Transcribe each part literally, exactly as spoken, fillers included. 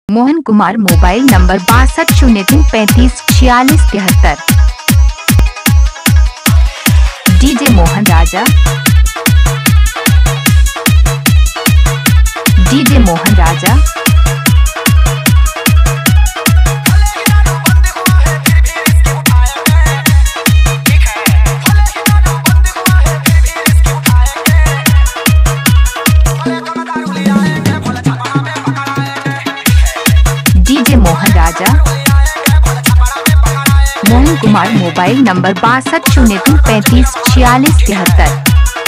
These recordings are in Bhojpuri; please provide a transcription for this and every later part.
मोहन कुमार मोबाइल नंबर बासठ शून्य तीन पैंतीस छियालीस तिहत्तर। DJ Mohan Raja DJ Mohan Raja DJ Mohan Raja Mohan Kumar mobile number बासठ शून्य तीन पैंतीस छियालीस तिहत्तर।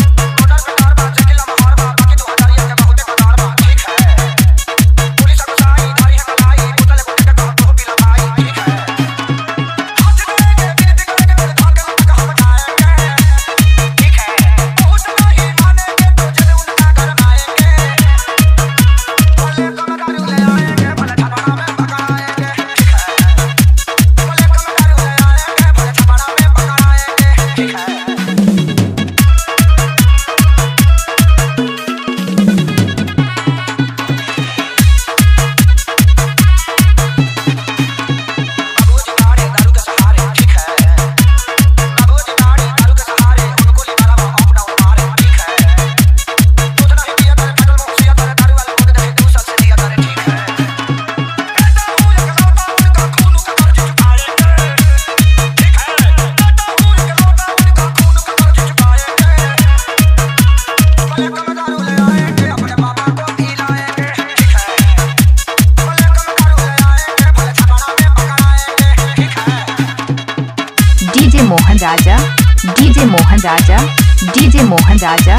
DJ Mohan Raja DJ Mohan Raja DJ Mohan Raja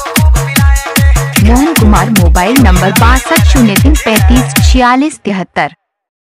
Mohan Kumar mobile number बासठ शून्य तीन पैंतीस छियालीस तिहत्तर।